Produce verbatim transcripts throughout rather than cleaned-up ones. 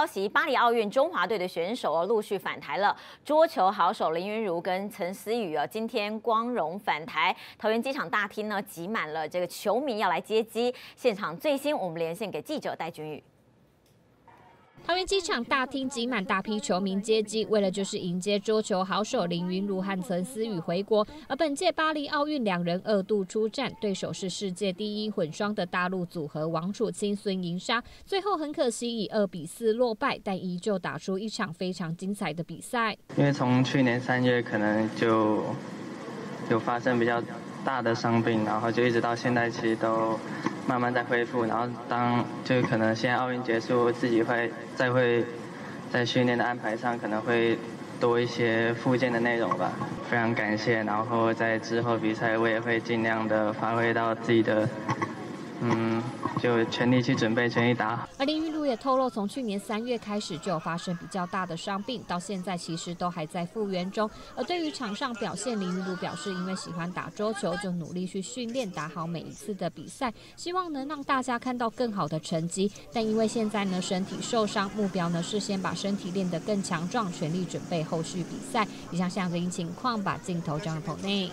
消息，巴黎奥运中华队的选手哦陆续返台了。桌球好手林昀儒跟陈思宇哦，今天光荣返台。桃园机场大厅呢挤满了这个球迷要来接机。现场最新，我们连线给记者戴君宇。 桃园机场大厅挤满大批球迷接机，为了就是迎接桌球好手林昀儒和陈思宇回国。而本届巴黎奥运两人二度出战，对手是世界第一混双的大陆组合王楚钦、孙颖莎，最后很可惜以二比四落败，但依旧打出一场非常精彩的比赛。 因为从去年三月可能就有发生比较大的伤病，然后就一直到现在其实都。 慢慢在恢复，然后当就可能现在奥运结束，自己会再会在训练的安排上可能会多一些复健的内容吧。非常感谢，然后在之后比赛我也会尽量的发挥到自己的，嗯，就全力去准备，全力打好。 而林昀儒也透露，从去年三月开始就有发生比较大的伤病，到现在其实都还在复原中。而对于场上表现，林昀儒表示，因为喜欢打桌球，就努力去训练，打好每一次的比赛，希望能让大家看到更好的成绩。但因为现在呢身体受伤，目标呢是先把身体练得更强壮，全力准备后续比赛。以上相关情况，把镜头交给棚内。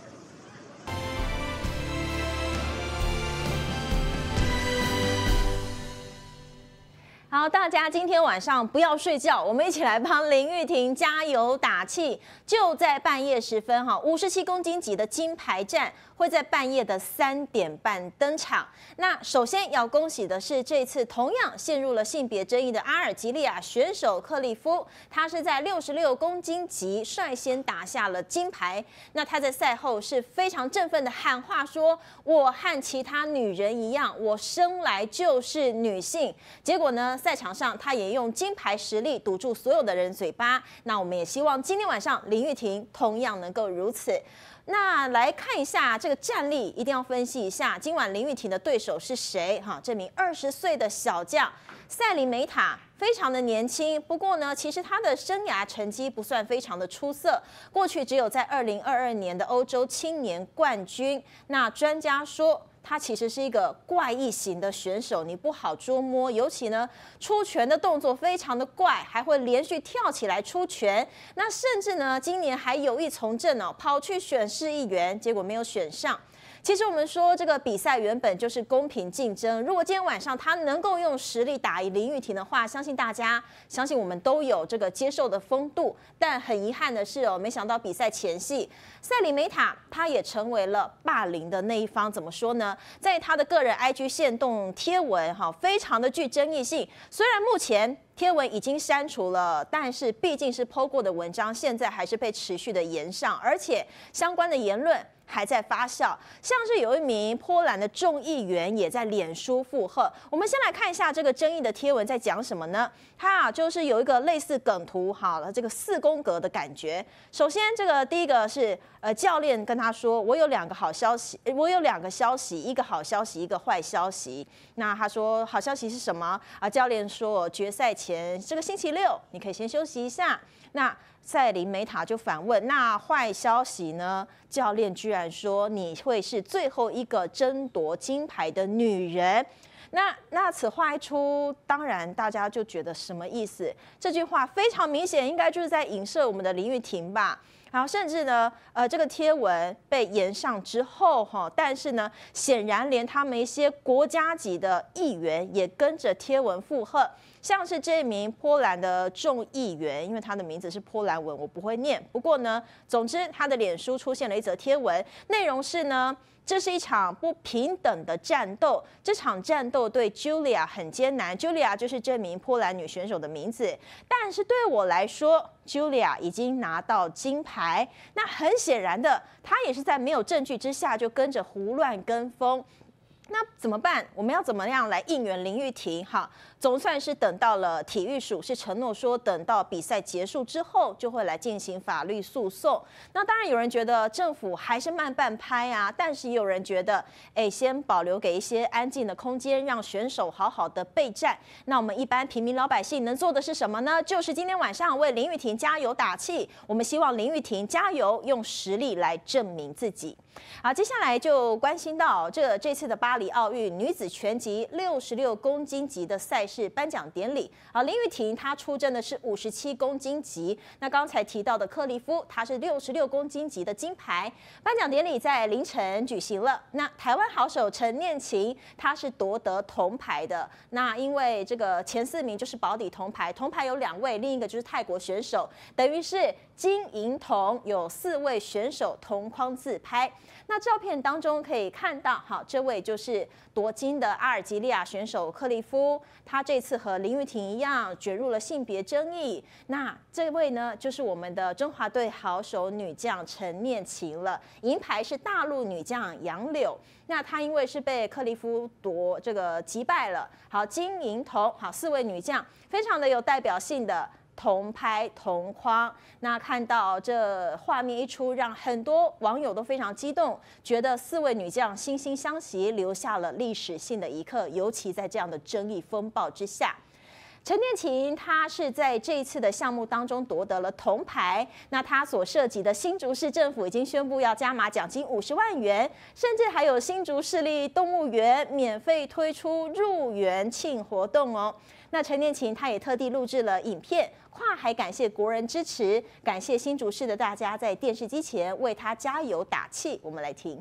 好，大家今天晚上不要睡觉，我们一起来帮林玉婷加油打气。就在半夜时分，哈，五十七公斤级的金牌战会在半夜的三点半登场。那首先要恭喜的是，这次同样陷入了性别争议的阿尔及利亚选手克利夫，他是在六十六公斤级率先打下了金牌。那他在赛后是非常振奋的喊话说：“我和其他女人一样，我生来就是女性。”结果呢？ 赛场上，他也用金牌实力堵住所有的人嘴巴。那我们也希望今天晚上林玉婷同样能够如此。那来看一下这个战力，一定要分析一下今晚林玉婷的对手是谁？哈，这名二十岁的小将赛琳梅塔。 非常的年轻，不过呢，其实他的生涯成绩不算非常的出色。过去只有在二零二二年的欧洲青年冠军。那专家说，他其实是一个怪异型的选手，你不好捉摸。尤其呢，出拳的动作非常的怪，还会连续跳起来出拳。那甚至呢，今年还有意从政哦，跑去选市议员，结果没有选上。 其实我们说这个比赛原本就是公平竞争。如果今天晚上他能够用实力打赢林玉婷的话，相信大家，相信我们都有这个接受的风度。但很遗憾的是哦，没想到比赛前夕，赛琳梅塔她也成为了霸凌的那一方。怎么说呢？在她的个人 I G 限动贴文哈，非常的具争议性。虽然目前 贴文已经删除了，但是毕竟是 po 过的文章，现在还是被持续的延上，而且相关的言论还在发酵。像是有一名波兰的众议员也在脸书附和。我们先来看一下这个争议的贴文在讲什么呢？它啊就是有一个类似梗图，好了，这个四宫格的感觉。首先，这个第一个是呃教练跟他说，我有两个好消息，我有两个消息，一个好消息，一个坏消息。那他说好消息是什么啊？教练说决赛前 前这个星期六，你可以先休息一下。那赛琳梅塔就反问：“那坏消息呢？”教练居然说：“你会是最后一个争夺金牌的女人。”那那此话一出，当然大家就觉得什么意思？这句话非常明显，应该就是在影射我们的林玉婷吧。 然后甚至呢，呃，这个贴文被延上之后，哈，但是呢，显然连他们一些国家级的议员也跟着贴文附和，像是这名波兰的众议员，因为他的名字是波兰文，我不会念。不过呢，总之他的脸书出现了一则贴文，内容是呢。 这是一场不平等的战斗，这场战斗对 Julia 很艰难。Julia 就是这名波兰女选手的名字，但是对我来说 ，Julia 已经拿到金牌。那很显然的，她也是在没有证据之下就跟着胡乱跟风。 那怎么办？我们要怎么样来应援林玉婷？哈，总算是等到了体育署是承诺说，等到比赛结束之后就会来进行法律诉讼。那当然有人觉得政府还是慢半拍啊，但是也有人觉得，哎，先保留给一些安静的空间，让选手好好的备战。那我们一般平民老百姓能做的是什么呢？就是今天晚上为林玉婷加油打气。我们希望林玉婷加油，用实力来证明自己。好，接下来就关心到这这次的巴黎奥运女子拳击六十六公斤级的赛赛事颁奖典礼。啊，林玉婷她出征的是五十七公斤级，那刚才提到的克利夫他是六十六公斤级的金牌。颁奖典礼在凌晨举行了，那台湾好手陈念琴她是夺得铜牌的。那因为这个前四名就是保底铜牌，铜牌有两位，另一个就是泰国选手，等于是金银铜有四位选手同框自拍。那照片当中可以看到，好，这位就是夺金的阿尔及利亚选手克利夫，他这次和林玉婷一样卷入了性别争议。那这位呢，就是我们的中华队好手女将陈念琴了，银牌是大陆女将杨柳。那她因为是被克利夫夺这个击败了，好，金银铜，好，四位女将非常的有代表性的同拍同框。那看到这画面一出，让很多网友都非常激动，觉得四位女将惺惺相惜，留下了历史性的一刻。尤其在这样的争议风暴之下，陈念琴她是在这一次的项目当中夺得了铜牌。那她所涉及的新竹市政府已经宣布要加码奖金五十万元，甚至还有新竹市立动物园免费推出入园庆活动哦。那陈念琴她也特地录制了影片，跨海感谢国人支持，感谢新竹市的大家在电视机前为她加油打气。我们来听。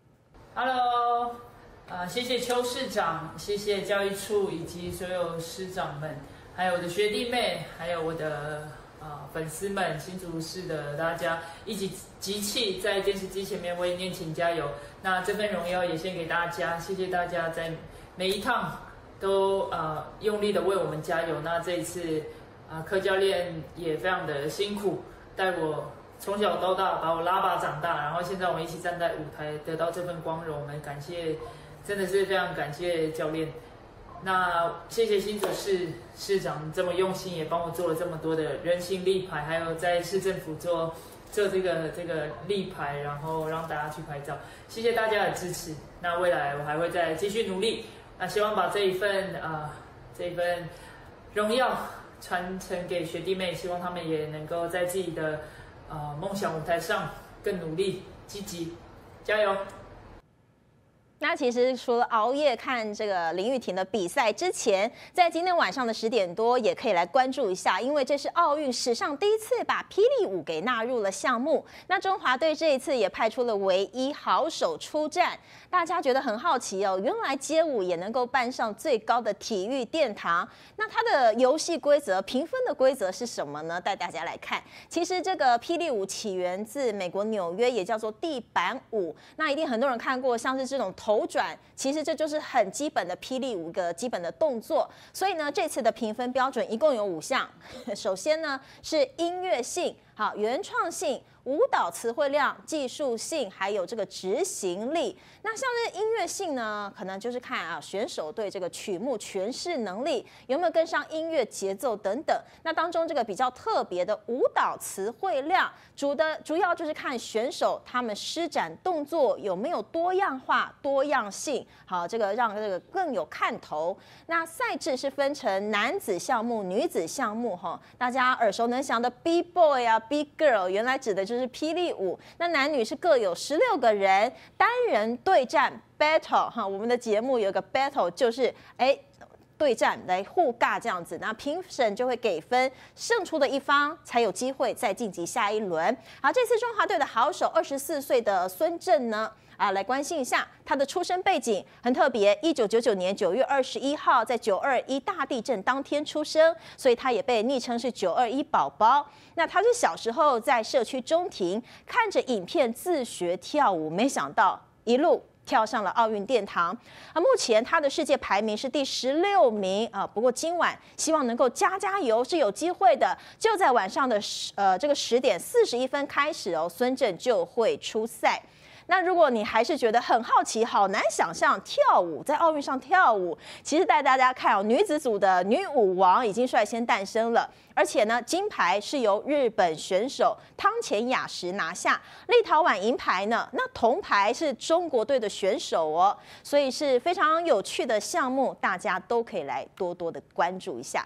Hello， 呃，谢谢邱市长，谢谢教育处以及所有师长们，还有我的学弟妹，还有我的呃粉丝们，新竹市的大家一起集气在电视机前面为念琴加油。那这份荣耀也献给大家，谢谢大家在每一趟都呃用力的为我们加油。那这一次啊、呃，柯教练也非常的辛苦，带我从小到大把我拉拔长大，然后现在我们一起站在舞台得到这份光荣，我们感谢，真的是非常感谢教练。那谢谢新竹市市长这么用心，也帮我做了这么多的人形立牌，还有在市政府做做这个这个立牌，然后让大家去拍照。谢谢大家的支持。那未来我还会再继续努力。那希望把这一份啊、呃、这一份荣耀传承给学弟妹，希望他们也能够在自己的呃梦想舞台上更努力积极，加油！ 那其实除了熬夜看这个林玉婷的比赛之前，在今天晚上的十点多也可以来关注一下，因为这是奥运史上第一次把霹雳舞给纳入了项目。那中华队这一次也派出了唯一好手出战，大家觉得很好奇哦，原来街舞也能够搬上最高的体育殿堂。那它的游戏规则、评分的规则是什么呢？带大家来看。其实这个霹雳舞起源自美国纽约，也叫做地板舞。那一定很多人看过，像是这种头转，其实这就是很基本的霹雳舞的基本的动作。所以呢，这次的评分标准一共有五项。首先呢是音乐性，好，原创性、舞蹈词汇量、技术性，还有这个执行力。那像是音乐性呢，可能就是看啊选手对这个曲目诠释能力有没有跟上音乐节奏等等。那当中这个比较特别的舞蹈词汇量，主的主要就是看选手他们施展动作有没有多样化、多样性，好，这个让这个更有看头。那赛制是分成男子项目、女子项目，哈，大家耳熟能详的 B boy 啊、B girl， 原来指的就是霹雳舞。那男女是各有十六个人，单人对战 battle 哈，我们的节目有个 battle 就是哎对战来互尬这样子，那评审就会给分，胜出的一方才有机会再晋级下一轮。好，这次中华队的好手二十四岁的孙正呢，啊，来关心一下他的出生背景，很特别。一九九九年九月二十一号，在九二一大地震当天出生，所以他也被昵称是九二一宝宝。那他是小时候在社区中庭看着影片自学跳舞，没想到一路跳上了奥运殿堂。啊，目前他的世界排名是第十六名啊。不过今晚希望能够加加油，是有机会的。就在晚上的十呃这个十点四十一分开始哦，孙正就会出赛。那如果你还是觉得很好奇，好难想象跳舞在奥运上跳舞，其实带大家看哦，女子组的女舞王已经率先诞生了，而且呢，金牌是由日本选手汤前雅实拿下，立陶宛银牌呢，那铜牌是中国队的选手哦，所以是非常有趣的项目，大家都可以来多多的关注一下。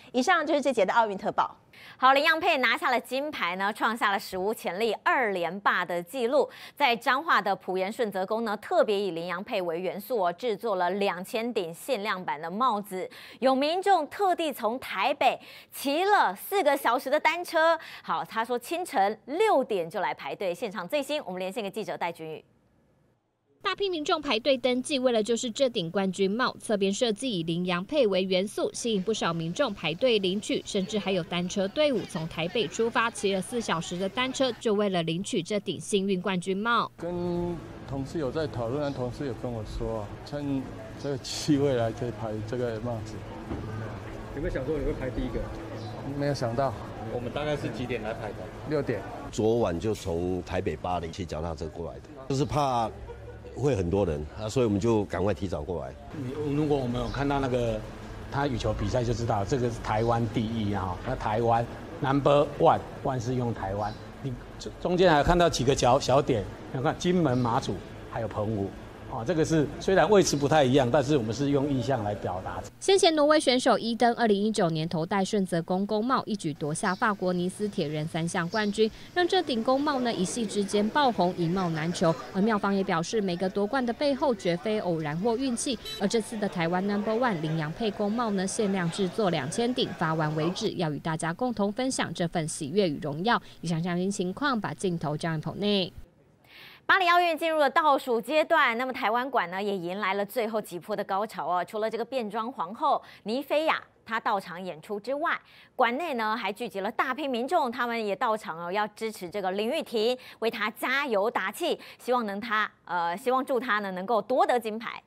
以上就是这节的奥运特报。 好，林洋配拿下了金牌呢，创下了史无前例二连霸的纪录。在彰化的埔盐顺泽宫呢，特别以林洋配为元素哦，制作了两千顶限量版的帽子。有民众特地从台北骑了四个小时的单车。好，他说清晨六点就来排队。现场最新，我们连线给记者戴君宇。 大批民众排队登记，为了就是这顶冠军帽，侧边设计以羚羊配为元素，吸引不少民众排队领取，甚至还有单车队伍从台北出发，骑了四小时的单车，就为了领取这顶幸运冠军帽。 跟同事有在讨论，同事有跟我说，趁这个机会来这排这个帽子。 有没有想过你会排第一个？ 没有想到。 我们大概是几点来排的？ 六点。 昨晚就从台北巴黎骑脚踏车过来的，就是怕会很多人啊，所以我们就赶快提早过来。 如果我们有看到那个他羽球比赛，就知道这个是台湾第一啊。那台湾 number one， 万是用台湾。你中间还有看到几个小小点，你看金门、马祖还有澎湖。哦，这个是虽然位置不太一样，但是我们是用意象来表达。 先前挪威选手伊登二零一九年头戴顺泽宫宫帽，一举夺下法国尼斯铁人三项冠军，让这顶宫帽呢一夕之间爆红，一帽难求。而妙方也表示，每个夺冠的背后绝非偶然或运气。而这次的台湾 number one 羚羊配宫帽呢，限量制作两千顶，发完为止，要与大家共同分享这份喜悦与荣耀。以上相关情况，把镜头交给棚内。 巴黎奥运进入了倒数阶段，那么台湾馆呢也迎来了最后几波的高潮哦。除了这个变装皇后倪菲亚她到场演出之外，馆内呢还聚集了大批民众，他们也到场哦，要支持这个林玉婷，为她加油打气，希望能她呃，希望祝她呢能够夺得金牌。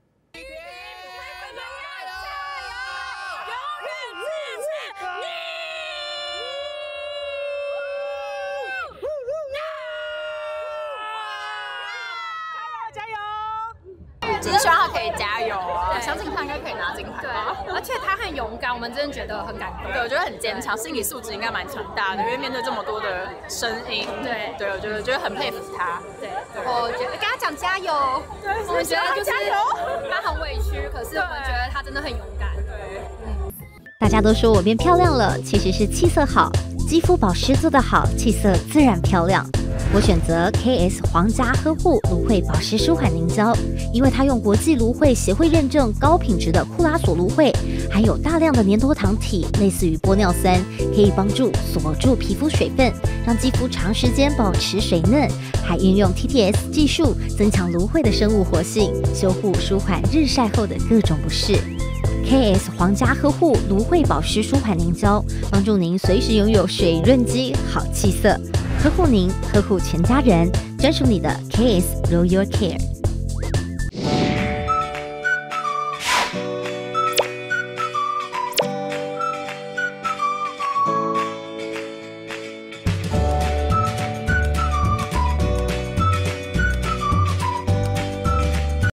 只是希望他可以加油啊！我相信他应该可以拿金牌。对，而且他很勇敢，我们真的觉得很感动。对，我觉得很坚强，心理素质应该蛮强大的，因为面对这么多的声音。对，对，我觉得觉得很佩服他。对，我觉得跟他讲加油。对，我们觉得就是他很委屈，可是我们觉得他真的很勇敢。对，嗯。 大家都说我变漂亮了，其实是气色好，肌肤保湿做得好，气色自然漂亮。我选择 K S 皇家呵护芦荟保湿舒缓凝胶，因为它用国际芦荟协会认证高品质的库拉索芦荟，含有大量的粘多糖体，类似于玻尿酸，可以帮助锁住皮肤水分，让肌肤长时间保持水嫩，还运用 T T S 技术增强芦荟的生物活性，修护舒缓日晒后的各种不适。K S 皇家呵护芦荟保湿舒缓凝胶，帮助您随时拥有水润肌、好气色，呵护您，呵护全家人，专属你的 K S Royal Care。